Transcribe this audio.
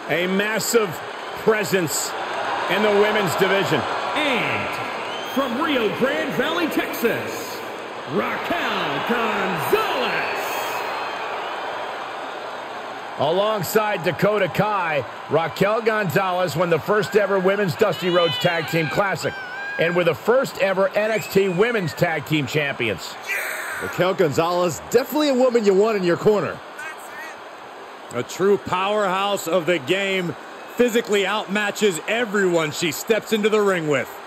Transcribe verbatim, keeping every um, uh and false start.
A massive presence in the women's division. And from Rio Grande Valley, Texas, Raquel Gonzalez. Alongside Dakota Kai, Raquel Gonzalez won the first ever Women's Dusty Rhodes Tag Team Classic and were the first ever N X T Women's Tag Team Champions. Raquel Gonzalez, definitely a woman you want in your corner. A true powerhouse of the game, physically outmatches everyone she steps into the ring with.